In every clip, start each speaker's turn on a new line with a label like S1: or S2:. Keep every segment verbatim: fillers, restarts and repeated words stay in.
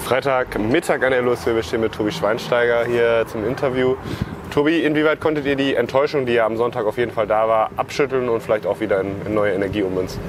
S1: Freitagmittag an der L O S W. Wir stehen mit Tobi Schweinsteiger hier zum Interview. Tobi, inwieweit konntet ihr die Enttäuschung, die ja am Sonntag auf jeden Fall da war, abschütteln und vielleicht auch wieder in, in neue Energie ummünzen?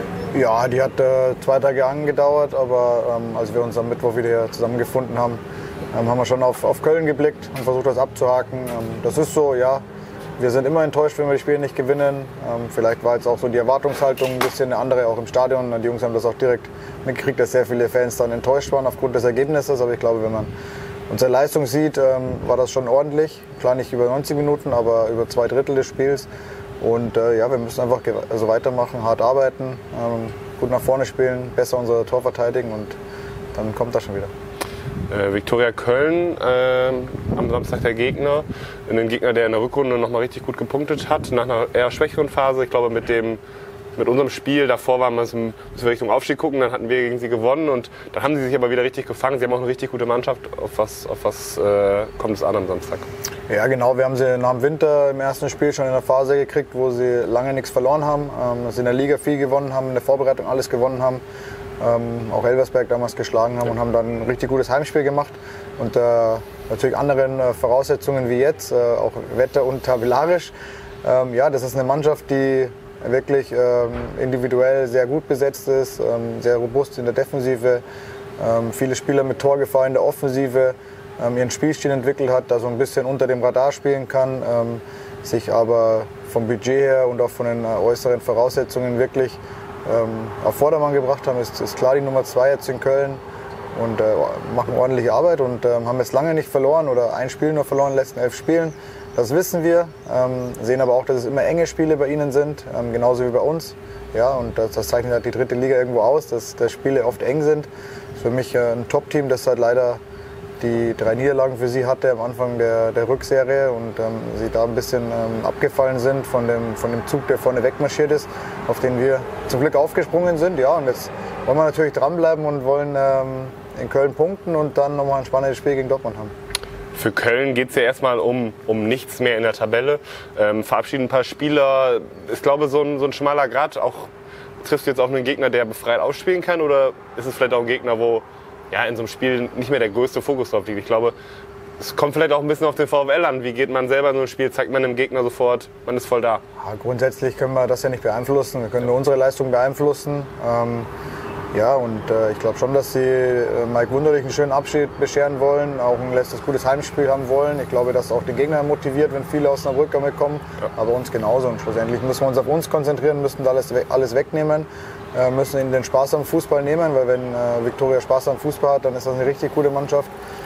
S2: Ja, die hat äh, zwei Tage angedauert, aber ähm, als wir uns am Mittwoch wieder zusammengefunden haben, ähm, haben wir schon auf, auf Köln geblickt und versucht, das abzuhaken. Ähm, das ist so, ja, wir sind immer enttäuscht, wenn wir die Spiele nicht gewinnen. Ähm, vielleicht war jetzt auch so die Erwartungshaltung ein bisschen eine andere, auch im Stadion. Die Jungs haben das auch direkt mitgekriegt, dass sehr viele Fans dann enttäuscht waren aufgrund des Ergebnisses. Aber ich glaube, wenn man unsere Leistung sieht, ähm, war das schon ordentlich. Klar nicht über neunzig Minuten, aber über zwei Drittel des Spiels. Und äh, ja, wir müssen einfach also weitermachen, hart arbeiten, ähm, gut nach vorne spielen, besser unser Tor verteidigen und dann kommt das schon wieder.
S1: Äh, Viktoria Köln, äh, am Samstag der Gegner. Ein Gegner, der in der Rückrunde noch mal richtig gut gepunktet hat, nach einer eher schwächeren Phase. Ich glaube, mit, dem, mit unserem Spiel davor waren wir in Richtung Aufstieg gucken, dann hatten wir gegen sie gewonnen und dann haben sie sich aber wieder richtig gefangen. Sie haben auch eine richtig gute Mannschaft. Auf was, auf was äh, kommt es an am Samstag?
S2: Ja genau, wir haben sie nach dem Winter im ersten Spiel schon in der Phase gekriegt, wo sie lange nichts verloren haben. Ähm, dass sie in der Liga viel gewonnen haben, in der Vorbereitung alles gewonnen haben. Ähm, auch Elversberg damals geschlagen haben und haben dann ein richtig gutes Heimspiel gemacht. Und äh, natürlich anderen äh, Voraussetzungen wie jetzt, äh, auch Wetter und tabellarisch. Ähm, ja, das ist eine Mannschaft, die wirklich ähm, individuell sehr gut besetzt ist, ähm, sehr robust in der Defensive, ähm, viele Spieler mit Torgefahr in der Offensive, ähm, ihren Spielstil entwickelt hat, da so ein bisschen unter dem Radar spielen kann, ähm, sich aber vom Budget her und auch von den äh, äußeren Voraussetzungen wirklich ähm, auf Vordermann gebracht haben. Ist, ist klar die Nummer zwei jetzt in Köln und äh, machen ordentliche Arbeit und äh, haben jetzt lange nicht verloren oder ein Spiel nur verloren in den letzten elf Spielen. Das wissen wir, ähm, sehen aber auch, dass es immer enge Spiele bei ihnen sind, ähm, genauso wie bei uns. Ja, und das, das zeichnet halt die dritte Liga irgendwo aus, dass, dass Spiele oft eng sind. Das ist für mich äh, ein Top-Team, das halt leider die drei Niederlagen für sie hatte am Anfang der, der Rückserie und ähm, sie da ein bisschen ähm, abgefallen sind von dem, von dem Zug, der vorne wegmarschiert ist, auf den wir zum Glück aufgesprungen sind. Ja, und jetzt wollen wir natürlich dranbleiben und wollen ähm, in Köln punkten und dann nochmal ein spannendes Spiel gegen Dortmund haben.
S1: Für Köln geht es ja erstmal um, um nichts mehr in der Tabelle. Ähm, verabschieden ein paar Spieler. Ich glaube, so ein, so ein schmaler Grat. Auch triffst du jetzt auf einen Gegner, der befreit ausspielen kann? Oder ist es vielleicht auch ein Gegner, wo ja, in so einem Spiel nicht mehr der größte Fokus drauf liegt? Ich glaube, es kommt vielleicht auch ein bisschen auf den VfL an. Wie geht man selber in so ein Spiel? Zeigt man dem Gegner sofort, man ist voll da?
S2: Ja, grundsätzlich können wir das ja nicht beeinflussen. Wir können nur unsere Leistung beeinflussen. Ähm, Ja, und äh, ich glaube schon, dass sie äh, Mike Wunderlich einen schönen Abschied bescheren wollen, auch ein letztes gutes Heimspiel haben wollen. Ich glaube, dass auch den Gegner motiviert, wenn viele aus Osnabrück damit kommen, ja. Aber uns genauso. Und schlussendlich müssen wir uns auf uns konzentrieren, müssen alles, alles wegnehmen, äh, müssen ihnen den Spaß am Fußball nehmen, weil wenn äh, Viktoria Spaß am Fußball hat, dann ist das eine richtig gute Mannschaft.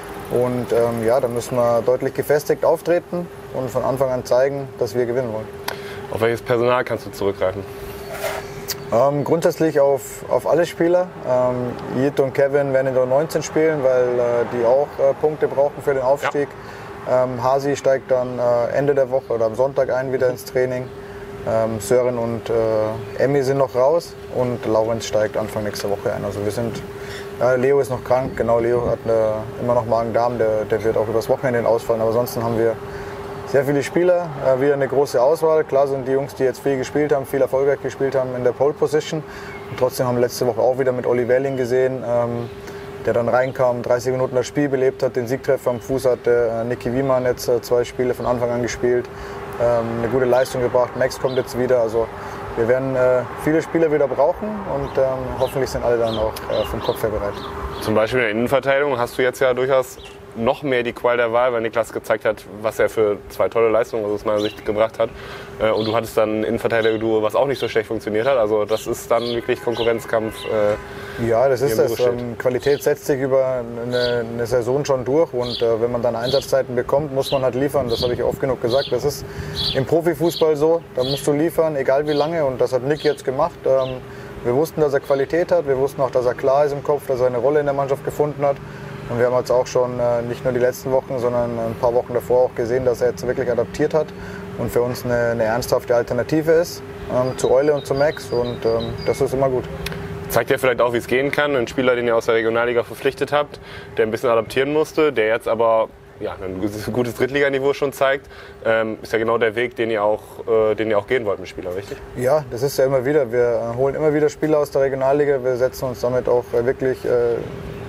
S2: Und ähm, ja, dann müssen wir deutlich gefestigt auftreten und von Anfang an zeigen, dass wir gewinnen wollen.
S1: Auf welches Personal kannst du zurückgreifen?
S2: Ähm, grundsätzlich auf, auf alle Spieler. Ähm, Jit und Kevin werden in der neunzehn spielen, weil äh, die auch äh, Punkte brauchen für den Aufstieg. Ja. Ähm, Hasi steigt dann äh, Ende der Woche oder am Sonntag ein wieder ins Training. Ähm, Sören und äh, Emmy sind noch raus und Laurenz steigt Anfang nächster Woche ein. Also wir sind, äh, Leo ist noch krank, genau, Leo hat äh, immer noch Magen-Darm, der, der wird auch übers Wochenende ausfallen. Aber ansonsten haben wir sehr viele Spieler, äh, wieder eine große Auswahl. Klar sind die Jungs, die jetzt viel gespielt haben, viel erfolgreich gespielt haben in der Pole Position. Und trotzdem haben wir letzte Woche auch wieder mit Olli Welling gesehen, ähm, der dann reinkam, dreißig Minuten das Spiel belebt hat, den Siegtreffer am Fuß hatte. Äh, Niki Wiemann jetzt äh, zwei Spiele von Anfang an gespielt, ähm, eine gute Leistung gebracht. Max kommt jetzt wieder. Also wir werden äh, viele Spieler wieder brauchen und ähm, hoffentlich sind alle dann auch äh, vom Kopf her bereit.
S1: Zum Beispiel in der Innenverteidigung hast du jetzt ja durchaus noch mehr die Qual der Wahl, weil Niklas gezeigt hat, was er für zwei tolle Leistungen aus meiner Sicht gebracht hat. Und du hattest dann ein Innenverteidiger-Duo, was auch nicht so schlecht funktioniert hat. Also das ist dann wirklich Konkurrenzkampf. Äh,
S2: ja, das ist das. Ähm, Qualität setzt sich über eine, eine Saison schon durch. Und äh, wenn man dann Einsatzzeiten bekommt, muss man halt liefern. Das habe ich oft genug gesagt. Das ist im Profifußball so. Da musst du liefern, egal wie lange. Und das hat Nick jetzt gemacht. Ähm, wir wussten, dass er Qualität hat. Wir wussten auch, dass er klar ist im Kopf, dass er eine Rolle in der Mannschaft gefunden hat. Und wir haben jetzt auch schon äh, nicht nur die letzten Wochen, sondern ein paar Wochen davor auch gesehen, dass er jetzt wirklich adaptiert hat und für uns eine, eine ernsthafte Alternative ist ähm, zu Eule und zu Max und ähm, das ist immer gut.
S1: Zeigt ja vielleicht auch, wie es gehen kann. Ein Spieler, den ihr aus der Regionalliga verpflichtet habt, der ein bisschen adaptieren musste, der jetzt aber ja, ein gutes Drittliganiveau schon zeigt, ähm, ist ja genau der Weg, den ihr auch, äh, den ihr auch gehen wollt mit Spielern, richtig?
S2: Ja, das ist ja immer wieder. Wir äh, holen immer wieder Spieler aus der Regionalliga. Wir setzen uns damit auch äh, wirklich äh,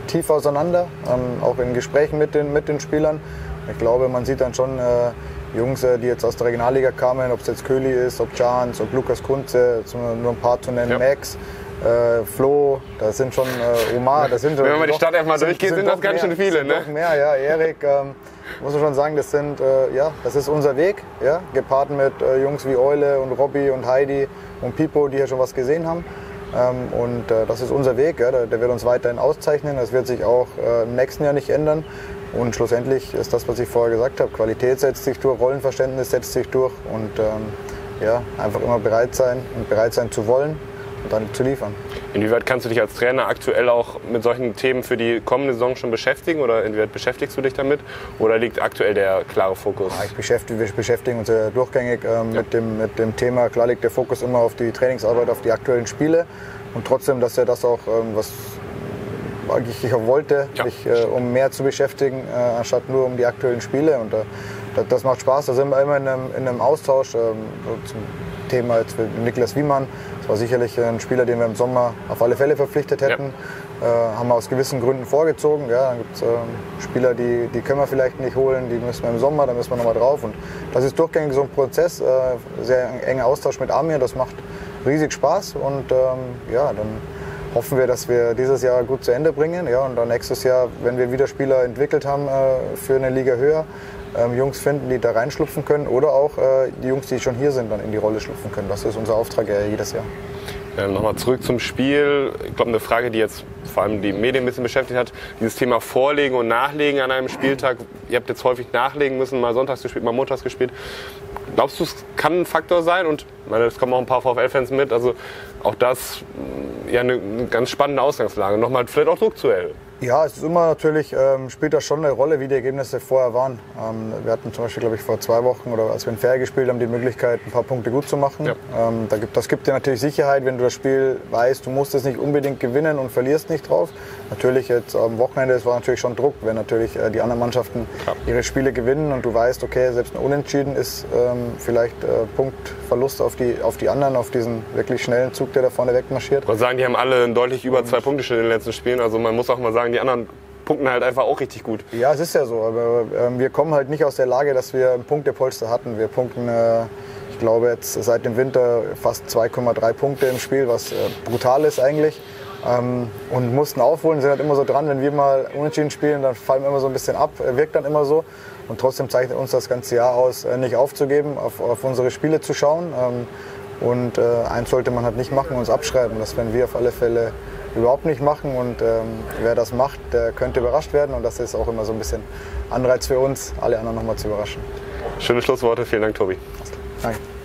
S2: tief auseinander, ähm, auch in Gesprächen mit den, mit den Spielern. Ich glaube, man sieht dann schon äh, Jungs, äh, die jetzt aus der Regionalliga kamen, ob es jetzt Köhli ist, ob Jans, ob Lukas Kunze, nur ein paar zu nennen, ja. Max, äh, Flo, das sind schon äh, Omar, das sind
S1: wenn man
S2: doch,
S1: die Stadt erstmal durchgeht, sind, sind das ganz schön viele, ne?
S2: Doch mehr, ja, Erik, ähm, muss man schon sagen, das sind, äh, ja, das ist unser Weg, ja, gepaart mit äh, Jungs wie Eule und Robby und Heidi und Pipo, die hier schon was gesehen haben. Ähm, und äh, das ist unser Weg, ja, der, der wird uns weiterhin auszeichnen, das wird sich auch äh, im nächsten Jahr nicht ändern. Und schlussendlich ist das, was ich vorher gesagt habe, Qualität setzt sich durch, Rollenverständnis setzt sich durch und ähm, ja, einfach immer bereit sein und bereit sein zu wollen und dann zu liefern. Inwieweit kannst du dich als Trainer aktuell auch mit solchen Themen für die kommende Saison schon beschäftigen oder inwieweit beschäftigst du dich damit oder liegt aktuell der klare Fokus? Ja, ich beschäftige, wir beschäftigen uns ja durchgängig ähm, ja. mit, dem, mit dem Thema. Klar liegt der Fokus immer auf die Trainingsarbeit, auf die aktuellen Spiele und trotzdem, dass er das auch, ähm, was ich auch wollte, ja. mich äh, um mehr zu beschäftigen, äh, anstatt nur um die aktuellen Spiele. Und äh, das, das macht Spaß. Da sind wir immer in einem, in einem Austausch ähm, so zum Thema jetzt mit Niklas Wiemann. Das war sicherlich ein Spieler, den wir im Sommer auf alle Fälle verpflichtet hätten. Ja. Äh, haben wir aus gewissen Gründen vorgezogen. Ja, dann gibt es äh, Spieler, die, die können wir vielleicht nicht holen, die müssen wir im Sommer, da müssen wir nochmal drauf. Und das ist durchgängig so ein Prozess, äh, sehr enger Austausch mit Amir. Das macht riesig Spaß und ähm, ja, dann hoffen wir, dass wir dieses Jahr gut zu Ende bringen. Ja, und dann nächstes Jahr, wenn wir wieder Spieler entwickelt haben äh, für eine Liga höher, ähm, Jungs finden, die da reinschlupfen können oder auch äh, die Jungs, die schon hier sind, dann in die Rolle schlüpfen können. Das ist unser Auftrag ja jedes Jahr. Ähm, Nochmal zurück zum Spiel. Ich glaube, eine Frage, die jetzt vor allem die Medien ein bisschen beschäftigt hat, dieses Thema Vorlegen und Nachlegen an einem Spieltag. Ihr habt jetzt häufig nachlegen müssen, mal sonntags gespielt, mal montags gespielt. Glaubst du, es kann ein Faktor sein? Und ich meine, es kommen auch ein paar VfL-Fans mit. Also auch das ja eine, eine ganz spannende Ausgangslage. Nochmal vielleicht auch Druckduell. Ja, es ist immer natürlich, ähm, spielt das schon eine Rolle, wie die Ergebnisse vorher waren. Ähm, wir hatten zum Beispiel, glaube ich, vor zwei Wochen oder als wir in Fair gespielt haben, die Möglichkeit, ein paar Punkte gut zu machen. Ja. Ähm, da gibt, das gibt dir natürlich Sicherheit, wenn du das Spiel weißt, du musst es nicht unbedingt gewinnen und verlierst nicht drauf. Natürlich jetzt am Wochenende, es war natürlich schon Druck, wenn natürlich äh, die anderen Mannschaften ja. ihre Spiele gewinnen und du weißt, okay, selbst ein Unentschieden ist ähm, vielleicht äh, Punktverlust auf die, auf die anderen, auf diesen wirklich schnellen Zug, der da vorne wegmarschiert. Ich würde sagen, die haben alle einen deutlich über zwei Punkte in den letzten Spielen. Also man muss auch mal sagen, die anderen punkten halt einfach auch richtig gut. Ja, es ist ja so, aber äh, wir kommen halt nicht aus der Lage, dass wir ein Punktepolster hatten. Wir punkten, äh, ich glaube jetzt seit dem Winter fast zwei Komma drei Punkte im Spiel, was äh, brutal ist eigentlich. Ähm, und mussten aufholen, sind halt immer so dran, wenn wir mal unentschieden spielen, dann fallen wir immer so ein bisschen ab, äh, wirkt dann immer so. Und trotzdem zeichnet uns das ganze Jahr aus, äh, nicht aufzugeben, auf, auf unsere Spiele zu schauen. Ähm, und äh, eins sollte man halt nicht machen, uns abschreiben. Das werden wir auf alle Fälle überhaupt nicht machen und ähm, wer das macht, der könnte überrascht werden und das ist auch immer so ein bisschen Anreiz für uns, alle anderen nochmal zu überraschen. Schöne Schlussworte, vielen Dank, Tobi. Danke.